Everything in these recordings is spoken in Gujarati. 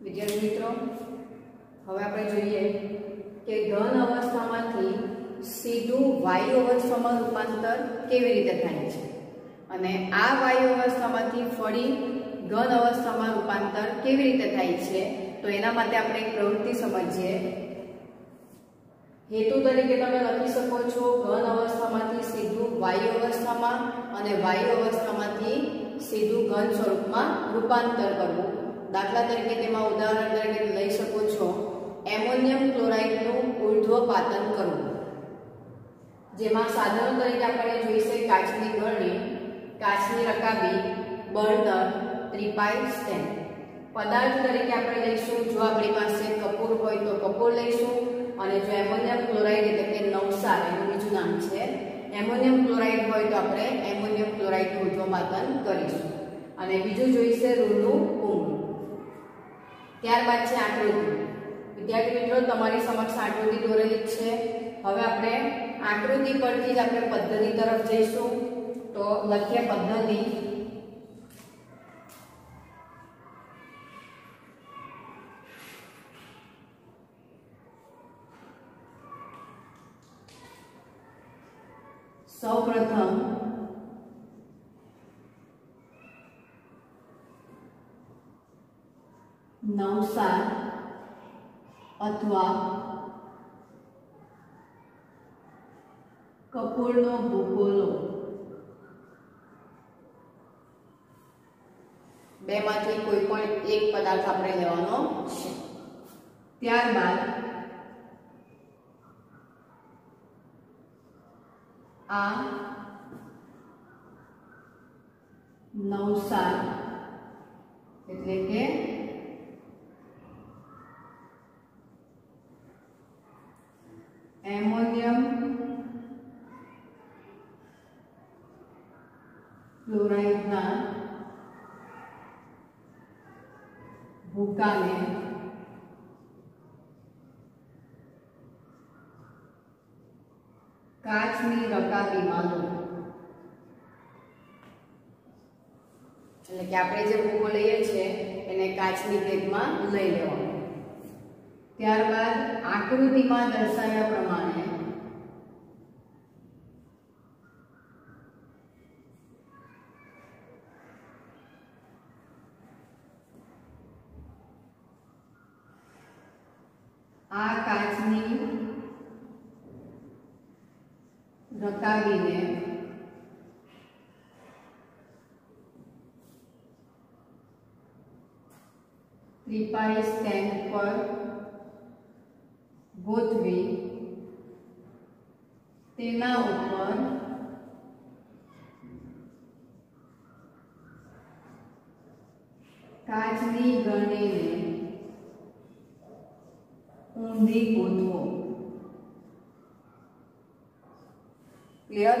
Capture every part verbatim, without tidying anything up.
विद्यार्थी मित्रों હવે આપણે જોઈએ કે ઘન અવસ્થામાંથી સીધું વાયુ અવસ્થામાં રૂપાંતર કેવી રીતે થાય છે અને આ વાયુ અવસ્થામાંથી ફરી ઘન અવસ્થામાં રૂપાંતર કેવી રીતે થાય છે તો એના માટે આપણે એક પ્રવૃત્તિ સમજીએ। हेतु तरीके તમે લખી શકો છો ઘન અવસ્થામાંથી સીધું વાયુ અવસ્થામાં અને વાયુ અવસ્થામાંથી સીધું ઘન સ્વરૂપમાં રૂપાંતર કરવું। દાખલા તરીકે તેમાં ઉદાહરણ તરીકે લઈ શકો છો એમોનિયમ ક્લોરાઇડનું ઉર્ધ્વપાતન કરવું, જેમાં સાધનો તરીકે આપણે જોઈશે કાચની ગળણી, કાચની રકાબી, બળતણ, ત્રિપાઈ સ્ટેન્ડ। પદાર્થ તરીકે આપણે લઈશું જો આપણી પાસે કપૂર હોય તો કપૂર લઈશું અને જો એમોનિયમ ક્લોરાઇડ એટલે કે નવસાર એનું બીજું નામ છે એમોનિયમ ક્લોરાઇડ હોય તો આપણે એમોનિયમ ક્લોરાઇડનું ઉર્ધ્વપાતન કરીશું અને બીજું જોઈશે રૂનું કુંભ। ત્યારબાદ છે આકૃતિ। વિદ્યાર્થી મિત્રો તમારી સમક્ષ આકૃતિ દોરેલી છે। હવે આપણે આકૃતિ પરથી જ આપણે પદ્ધતિ તરફ જઈશું। તો લખીએ પદ્ધતિ। સૌપ્રથમ નવસાર અથવા કપૂરનો ભૂકો લો। બેમાંથી કોઈ પણ એક પદાર્થ આપણે લેવાનો છે। ત્યારબાદ આ નવસાર એટલે કે एमोनियम क्लोराइड ना भूका ने काचनी रकाबी में लो એટલે કે આપણે જે ભૂકો લઈએ છીએ એને કાચની પ્લેટમાં લઈ લેવાનો। ત્યારબાદ આકૃતિમાં દર્શાવ્યા પ્રમાણે આ કાચની રકાબીને ત્રિપાઈ સ્ટેન્ડ પર ગોઠવી તેના ઉપર કાચની ગળણીને ઊંધી ગોઠવો। ક્લિયર?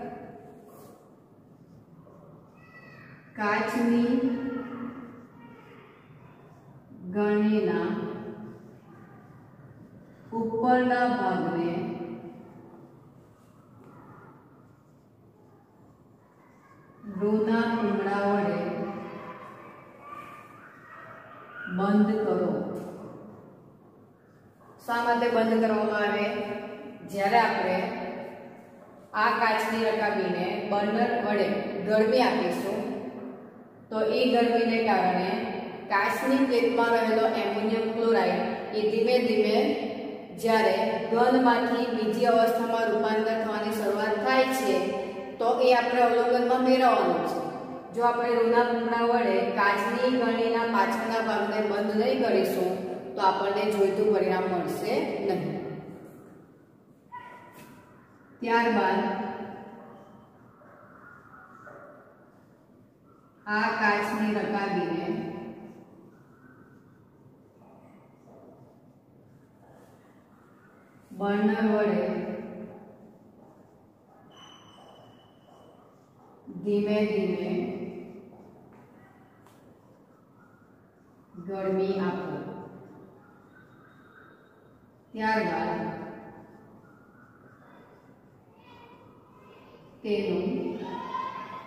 કાચની ગળણીના ઉપરના ભાગને રૂના કુંડા વડે બંધ કરો। શા માટે બંધ કરવામાં આવે? જ્યારે આપણે આ કાચની રકાબીને બર્નર વડે ગરમી આપીશું તો એ ગરમીને કારણે કાચની પ્લેટમાં રહેલો એમોનિયમ ક્લોરાઇડ એ ધીમે ધીમે જ્યારે ઘનમાંથી બીજી અવસ્થામાં રૂપાંતર થવાની શરૂઆત થાય છે તો એ આપણે અવલોકનમાં મેળવવાનું છે। જો આપણે રૂના કુંડા વડે કાચની ગળણીના પાછળના ભાગને બંધ નહીં કરીશું તો આપણને જોઈતું પરિણામ મળશે નહીં। ત્યારબાદ આ કાચની રકાબીને બર્નર વડે ધીમે ધીમે ગરમી આપો। ત્યારબાદ તેનું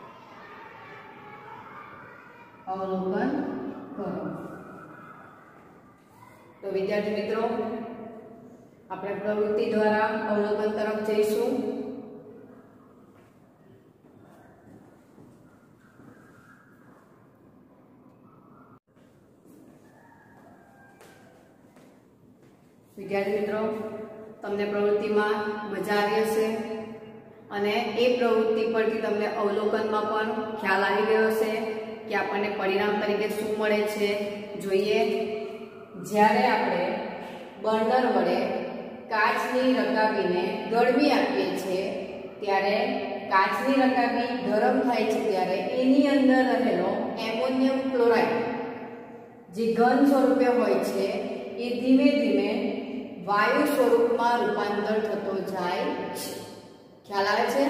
અવલોકન કરો। तो विद्यार्थी मित्रों આપણે પ્રવૃત્તિ દ્વારા અવલોકન તરફ જઈશું। વિદ્યાર્થી મિત્રો તમને પ્રવૃત્તિમાં મજા આવી હશે અને એ પ્રવૃત્તિ પરથી તમને અવલોકનમાં પણ ખ્યાલ આવી ગયો હશે કે આપણને પરિણામ તરીકે શું મળે છે। જોઈએ, જ્યારે આપણે બર્નર વડે કાચની રકાબીને ગરમી આપીએ છીએ ત્યારે કાચની રકાબી ગરમ થાય છે ત્યારે એની અંદર રહેલો એમોનિયમ ક્લોરાઇડ જે ઘન સ્વરૂપે હોય છે એ ધીમે ધીમે વાયુ સ્વરૂપમાં રૂપાંતર થતો જાય છે। ખ્યાલ આવે છે?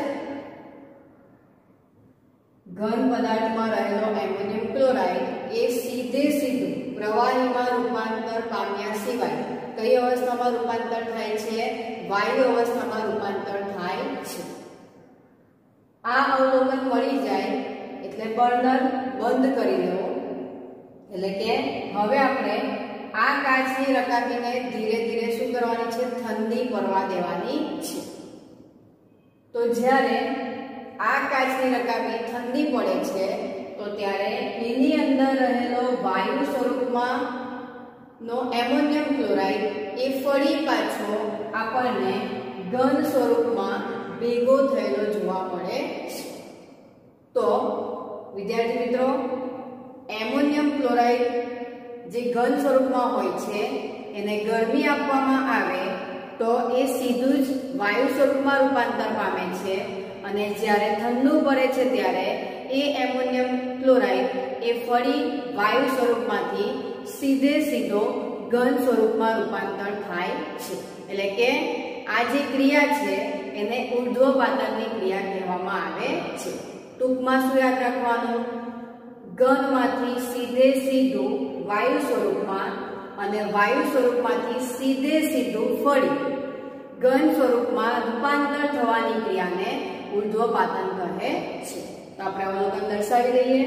ઘન પદાર્થમાં રહેલો એમોનિયમ ક્લોરાઇડ એ સીધે સીધું પ્રવાહીમાં રૂપાંતર પામ્યા સિવાય કઈ અવસ્થામાં રૂપાંતર થાય છે? વાયુ અવસ્થામાં રૂપાંતર થાય છે। આ અવલોકન મળી જાય એટલે બર્નર બંધ કરી દેવો, એટલે કે હવે આપણે આ કાચની રકાબીને ધીરે ધીરે શું કરવાની છે? ઠંડી પડવા દેવાની છે। તો જ્યારે આ કાચની રકાબી ઠંડી પડે છે તો ત્યારે એની અંદર રહેલો વાયુ સ્વરૂપમાં નો એમોનિયમ ક્લોરાઇડ એ ફરી પાછો આપણને ઘન સ્વરૂપમાં ભેગો થયેલો જોવા મળે છે। તો વિદ્યાર્થી મિત્રો એમોનિયમ ક્લોરાઇડ જે ઘન સ્વરૂપમાં હોય છે એને ગરમી આપવામાં આવે તો એ સીધું જ વાયુ સ્વરૂપમાં રૂપાંતર પામે છે અને જ્યારે ઠંડુ પડે છે ત્યારે એ એમોનિયમ ક્લોરાઇડ એ ફરી વાયુ સ્વરૂપમાંથી સીધે સીધો ઘન સ્વરૂપમાં રૂપાંતર થાય છે। એટલે કે આ જે ક્રિયા છે એને ઉર્ધ્વપાતનની ક્રિયા કહેવામાં આવે છે। ટૂંકમાં શું યાદ રાખવાનું? ઘનમાંથી સીધે સીધું વાયુ સ્વરૂપમાં અને વાયુ સ્વરૂપમાંથી સીધે સીધું ફરી ઘન સ્વરૂપમાં રૂપાંતર થવાની ક્રિયાને ઉર્ધ્વપાતન કહે છે। તો આપણે અવલોકન દર્શાવી દઈએ।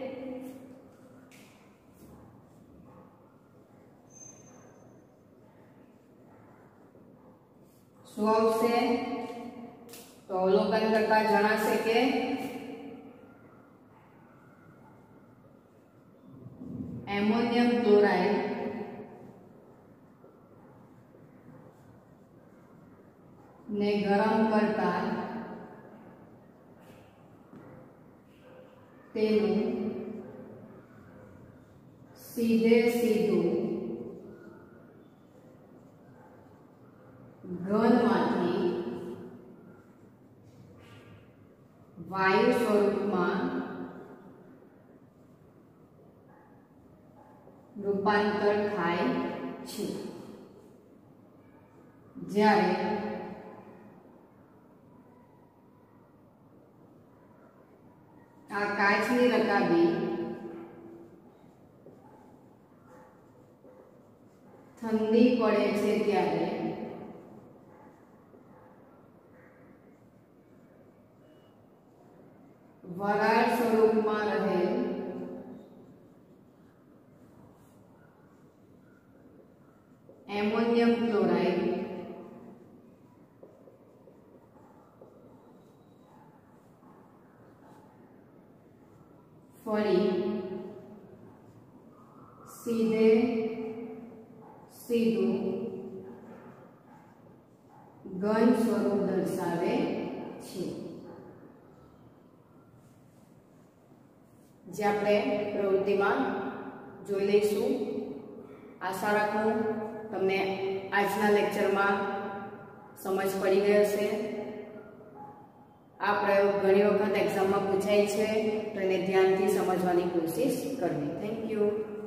શું આવશે? તો અવલોકન કરતા જણાશે કે એમોનિયમ ક્લોરાઇડ ને ગરમ કરતા તેનું સીધે સીધું ઘનમાંથી વાયુ સ્વરૂપમાં રૂપાંતર થાય છે। જ્યારે આ કાચની રકાબી ઠંડી પડે છે ત્યારે વરાળ સ્વરૂપમાં રહેલ એમોનિયમ ક્લોરાઇડ ફરી સીધે સીધું ઘન સ્વરૂપ દર્શાવે છે। જે આપણે પ્રવૃત્તિમાં જોઈ લઈશું। આશા રાખું તમને આજના લેક્ચરમાં સમજ પડી ગઈ હશે। આ પ્રયોગ ઘણી વખત એક્ઝામમાં પૂછાય છે તો એને ધ્યાનથી સમજવાની કોશિશ કરવી। Thank you.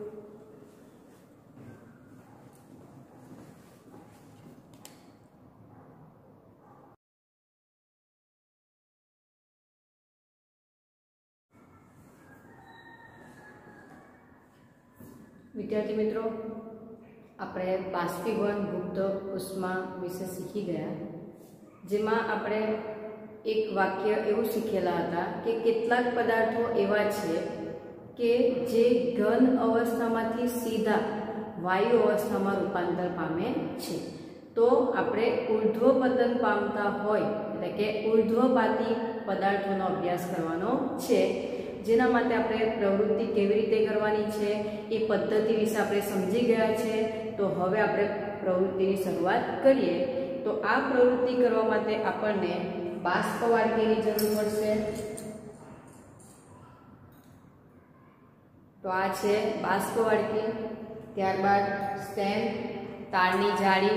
વિદ્યાર્થી મિત્રો આપણે બાષ્પીભવન ગુપ્ત ઉષ્મા વિશે શીખી ગયા, જેમાં આપણે એક વાક્ય એવું શીખેલા હતા કે કેટલાક પદાર્થો એવા છે કે જે ઘન અવસ્થામાંથી સીધા વાયુ અવસ્થામાં રૂપાંતર પામે છે। તો આપણે ઉર્ધ્વપતન પામતા હોય એટલે કે ઉર્ધ્વપાતી પદાર્થોનો અભ્યાસ કરવાનો છે, જેના માટે આપણે પ્રવૃત્તિ કેવી રીતે કરવાની છે એ પદ્ધતિ વિશે આપણે સમજી ગયા છે। તો હવે આપણે પ્રવૃત્તિની શરૂઆત કરીએ। તો આ પ્રવૃત્તિ કરવા માટે આપણને બાષ્પ વાડકીની જરૂર પડશે। તો આ છે બાષ્પ વાડકી, ત્યારબાદ સ્ટેન્ડ, તારની જાળી।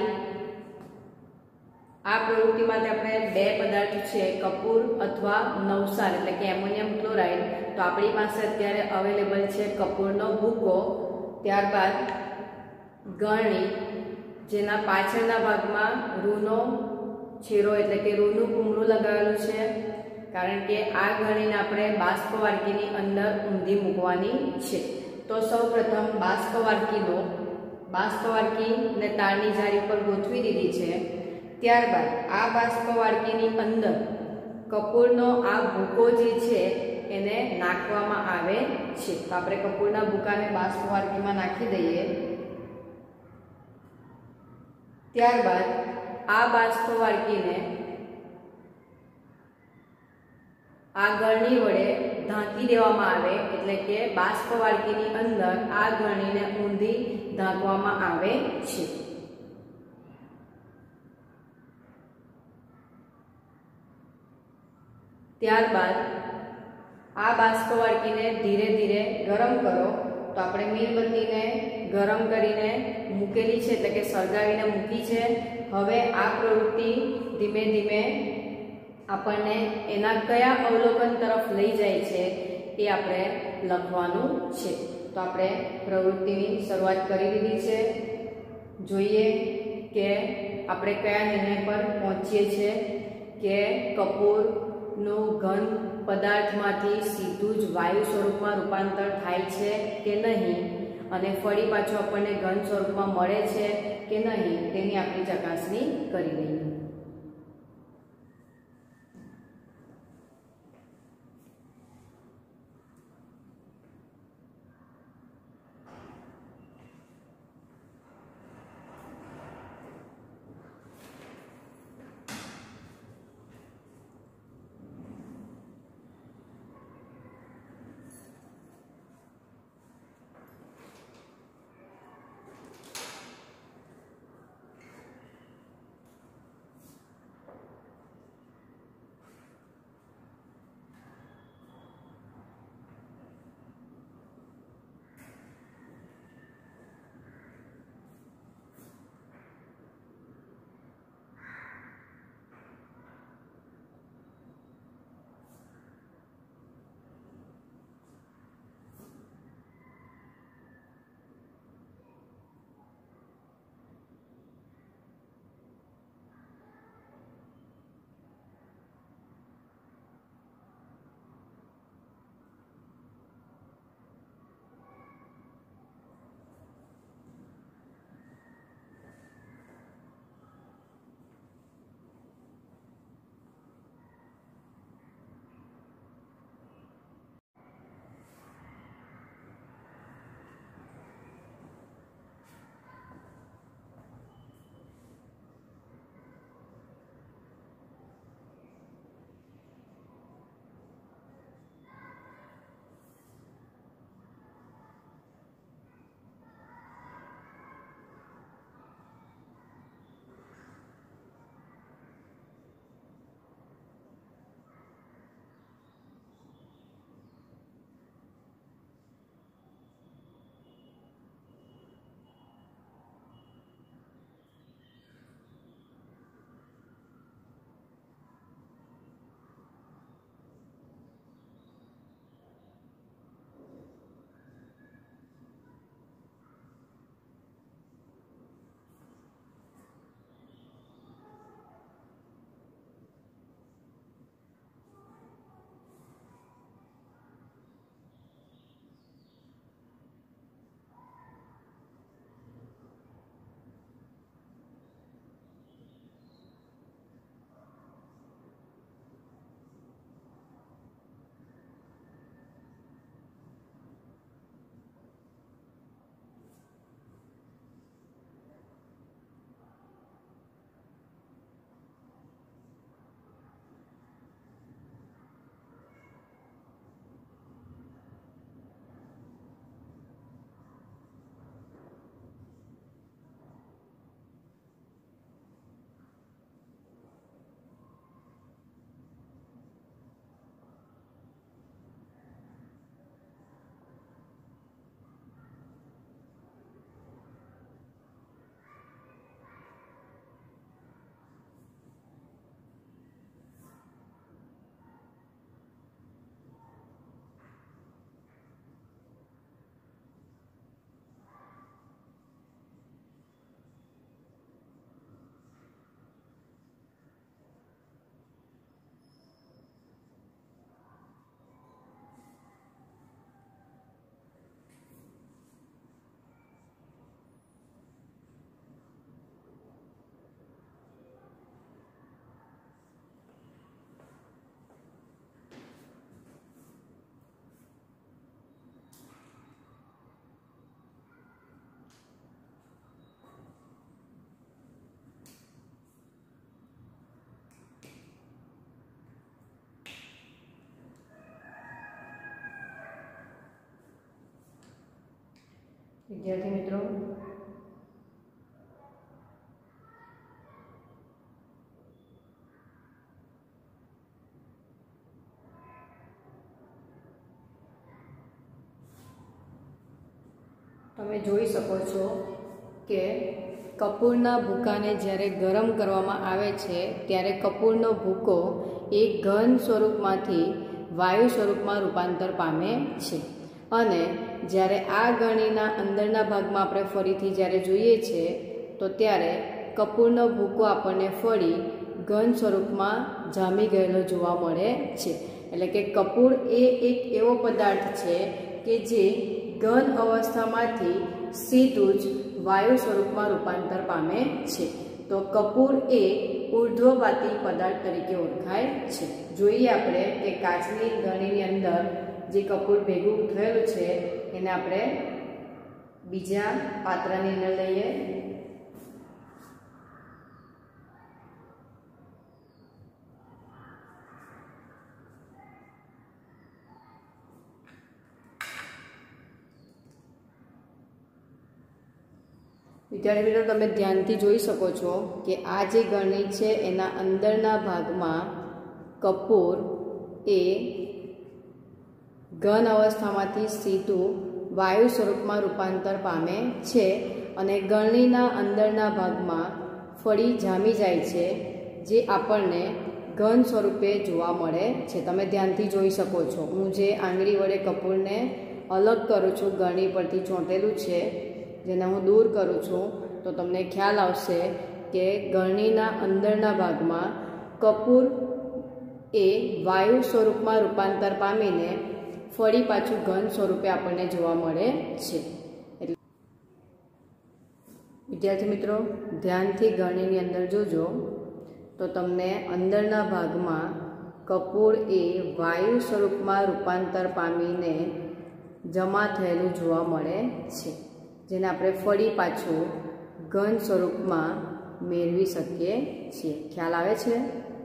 આ પ્રવૃત્તિ માટે આપણે બે પદાર્થ છે, કપૂર અથવા નવસાર એટલે કે એમોનિયમ ક્લોરાઇડ। તો આપણી પાસે અત્યારે અવેલેબલ છે કપૂરનો ભૂકો, ત્યારબાદ ગળણી, જેના પાછળના ભાગમાં રૂનો છેરો એટલે કે રૂનું કુમરું લગાવેલું છે, કારણ કે આ ગળણીને આપણે બાષ્પ વાડકીની અંદર ઊંધી મૂકવાની છે। તો સૌપ્રથમ બાષ્પ વાડકીનો બાષ્પ વાડકીને તારની જાળી પર ગોઠવી દીધી છે। ત્યારબાદ આ બાષ્પ વાડકીની અંદર કપૂરનો આ ભૂકો જે છે એને નાખવામાં આવે છે। તો આપણે કપૂરના ભૂકાને બાષ્પ વાડકીમાં નાખી દઈએ। ત્યારબાદ આ બાષ્પ વાડકીને આ ગળણી વડે ઢાંકી દેવામાં આવે, એટલે કે બાષ્પ વાડકીની અંદર આ ગળણીને ઊંધી ઢાંકવામાં આવે છે। ત્યારબાદ આ બાષ્પ વાડકીને ધીરે ધીરે ગરમ કરો। તો આપણે મીણબત્તીને ગરમ કરીને મૂકેલી છે એટલે કે સળગાવીને મૂકી છે। હવે આ પ્રવૃત્તિ ધીમે ધીમે આપણને એના કયા અવલોકન તરફ લઈ જાય છે એ આપણે લખવાનું છે। તો આપણે પ્રવૃત્તિની શરૂઆત કરી દીધી છે। જોઈએ કે આપણે કયા નિર્ણય પર પહોંચીએ છીએ કે કપૂરનું ઘન પદાર્થમાંથી સીધું જ વાયુ સ્વરૂપમાં રૂપાંતર થાય છે કે નહીં, અને ફરી પાછું આપણને ઘન સ્વરૂપમાં મળે છે કે નહીં તેની આપણી ચકાસણી કરી લઈએ। વિદ્યાર્થી મિત્રો તમે જોઈ શકો છો કે કપૂરના ભૂકાને જ્યારે ગરમ કરવામાં આવે છે ત્યારે કપૂરનો ભૂકો એક ઘન સ્વરૂપમાંથી વાયુ સ્વરૂપમાં રૂપાંતર પામે છે અને જ્યારે આ ગળણીના અંદરના ભાગમાં આપણે ફરીથી જ્યારે જોઈએ છે તો ત્યારે કપૂરનો ભૂકો આપણને ફરી ઘન સ્વરૂપમાં જામી ગયેલો જોવા મળે છે। એટલે કે કપૂર એ એક એવો પદાર્થ છે કે જે ઘન અવસ્થામાંથી સીધું જ વાયુ સ્વરૂપમાં રૂપાંતર પામે છે। તો કપૂર એ ઉર્ધ્વપાતી પદાર્થ તરીકે ઓળખાય છે। જોઈએ આપણે કે કાચની ગળણીની અંદર જે કપૂર ભેગું થયેલું છે એને આપણે બીજા પાત્રની અંદર લઈએ। વિદ્યાર્થી મિત્રો તમે ધ્યાનથી જોઈ શકો છો કે આ જે ગળણી છે એના અંદરના ભાગમાં કપૂર એ ઘન અવસ્થામાંથી સીધું વાયુ સ્વરૂપમાં રૂપાંતર પામે છે અને ગળણીના અંદરના ભાગમાં ફરી જામી જાય છે જે આપણને ઘન સ્વરૂપે જોવા મળે છે। તમે ધ્યાનથી જોઈ શકો છો હું જે આંગળી વડે કપૂરને અલગ કરું છું ગળણી પરથી ચોંટેલું છે જેને હું દૂર કરું છું તો તમને ખ્યાલ આવશે કે ગળણીના અંદરના ભાગમાં કપૂર એ વાયુ સ્વરૂપમાં રૂપાંતર પામીને ફરી પાછું ઘન સ્વરૂપે આપણને જોવા મળે છે। એટલે વિદ્યાર્થી મિત્રો ધ્યાનથી ગળણીની અંદર જોજો તો તમને અંદરના ભાગમાં કપૂર એ વાયુ સ્વરૂપમાં રૂપાંતર પામીને જમા થયેલું જોવા મળે છે જેને આપણે ફરી પાછું ઘન સ્વરૂપમાં મેળવી શકીએ છીએ। ખ્યાલ આવે છે?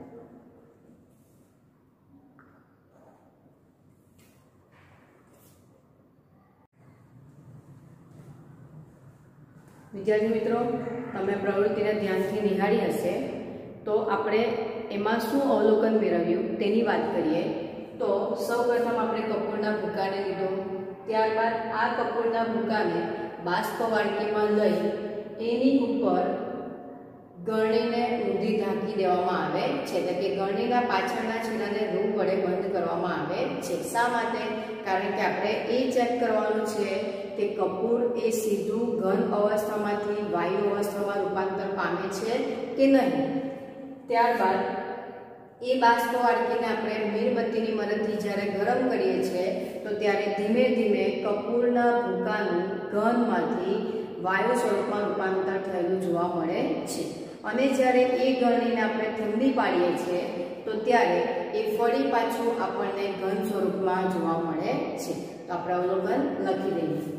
વિદ્યાર્થી મિત્રો તમે પ્રવૃત્તિને ધ્યાનથી નિહાળી હશે તો આપણે એમાં શું અવલોકન મેળવ્યું તેની વાત કરીએ તો સૌપ્રથમ આપણે કપૂરના ભૂકાને લીધો, ત્યારબાદ આ કપૂરના ભૂકાને બાષ્પ વાડકીમાં લઈ એની ઉપર ગળણીને ઊંધી ઢાંકી દેવામાં આવે છે। એટલે કે ગળણીના પાછળના છેડાને રૂમ વડે બંધ કરવામાં આવે છે। શા માટે? કારણ કે આપણે એ ચેક કરવાનું છે કે કપૂર એ સીધું ઘન અવસ્થામાંથી વાયુ અવસ્થામાં રૂપાંતર પામે છે કે નહીં। ત્યારબાદ એ બાષ્પ વાડકીને આપણે મીણબત્તીની મદદથી જ્યારે ગરમ કરીએ છીએ તો ત્યારે ધીમે ધીમે કપૂરના ભૂકાનું ઘનમાંથી વાયુ સ્વરૂપમાં રૂપાંતર થયેલું જોવા મળે છે અને જ્યારે એ ગળણીને આપણે ઠંડી પાડીએ છીએ તો ત્યારે એ ફરી પાછું આપણને ઘન સ્વરૂપમાં જોવા મળે છે। તો આપણે અવલોકન લખી દઈએ।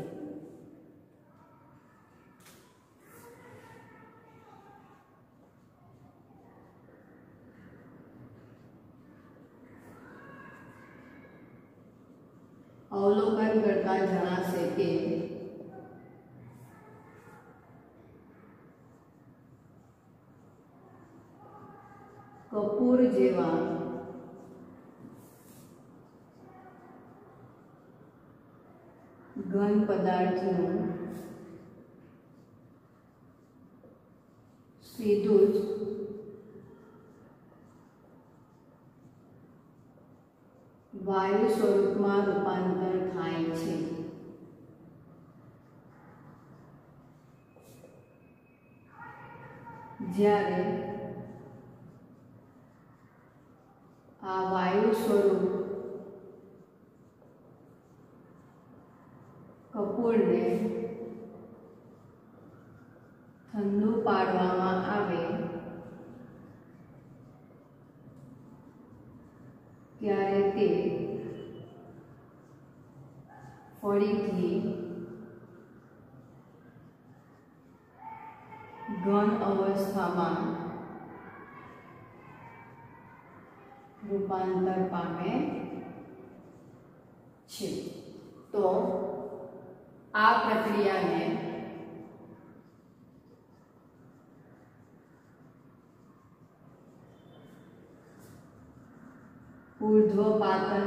અવલોકન કરતા જણાશે કે કપૂર જેવા ઘન પદાર્થનું સીધું જ વાયુ સ્વરૂપમાં રૂપાંતર થાય છે। જ્યારે આ વાયુ સ્વરૂપ કપૂરને ઠંડુ પાડવામાં આવે ત્યારે તે ફરીથી ઘન અવસ્થામાં રૂપાંતર પામે છે। તો આ પ્રક્રિયાને ऊर्ध्वपातन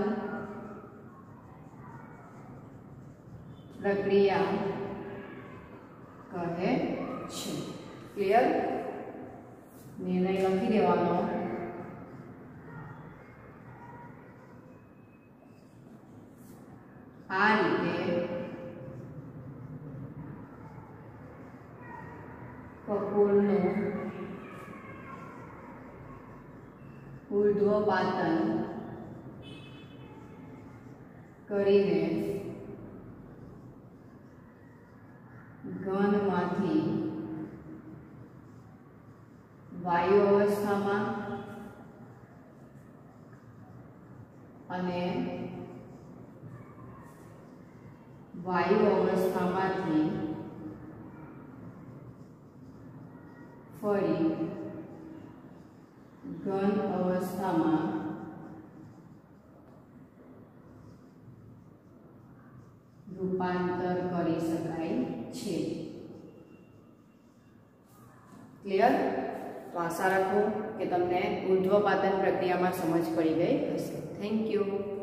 प्रक्रिया कहे छे। क्लियर? निर्णय लखी देवानो। आ रीते कपूरनु ऊर्ध्वपातन करीने घनमांथी वायु अवस्था में अने वायु अवस्था मांथी फरी घन अवस्था में रूपांतर करी शकाय छे। क्लियर? तो आशा रखो कि तमने ऊर्ध्वपातन प्रक्रिया में समझ पड़ी गई हशे। Thank you.